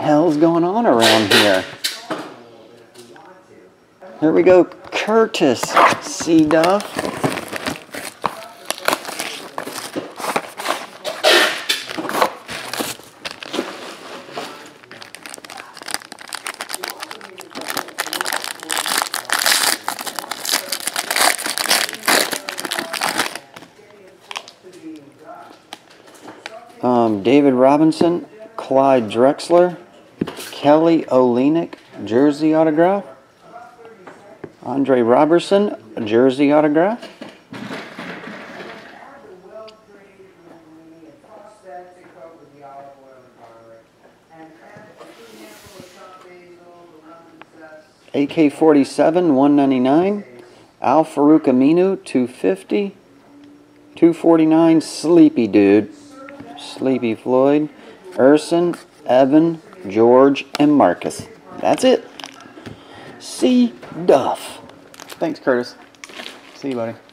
hell's going on around here? Here we go, Curtis CDuff. David Robinson, Clyde Drexler, Kelly Olynyk, jersey autograph. Andre Robertson, jersey autograph. AK-47, $199. Al Farouk Aminu, $250. $249, Sleepy Dude. Sleepy Floyd, Urson, Evan, George, and Marcus. That's it. CDuff. Thanks, Curtis. See you, buddy.